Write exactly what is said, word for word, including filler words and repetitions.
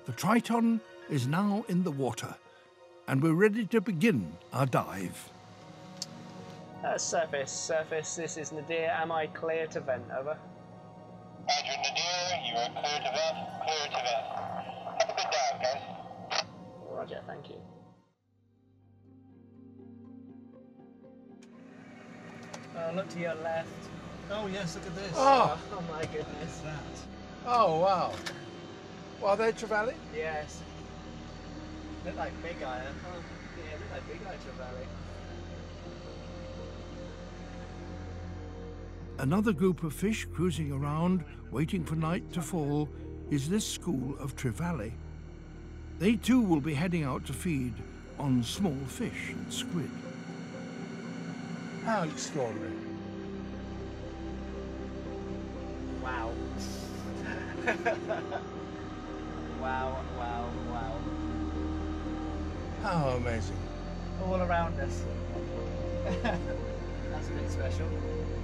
The Triton is now in the water, and we're ready to begin our dive. Uh, surface, surface, this is Nadir. Am I clear to vent? Over. Roger, Nadir, you are clear to vent, clear to vent. Have a good dive, guys. Roger, thank you. Uh, look to your left. Oh yes, look at this. Oh, Oh my goodness. That. oh wow. Well, are they trevally? Yes. Look like big eye. Oh, yeah, look like big eye trevally. Another group of fish cruising around, waiting for night to fall, is this school of trevally. They too will be heading out to feed on small fish and squid. How extraordinary. Wow. Wow, wow, wow. How amazing. All around us. That's a bit special.